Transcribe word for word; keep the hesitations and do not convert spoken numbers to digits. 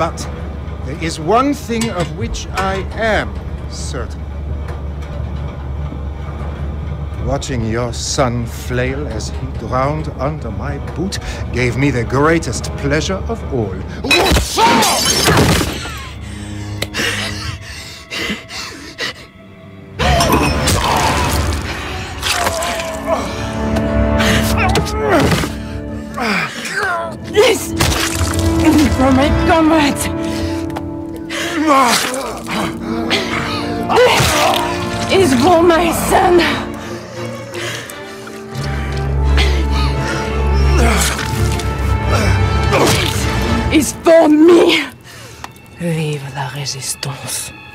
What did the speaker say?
But there is one thing of which I am certain. Watching your son flail as he drowned under my boot gave me the greatest pleasure of all. This is for my comrades. This is for my son. Is for me. Vive la résistance.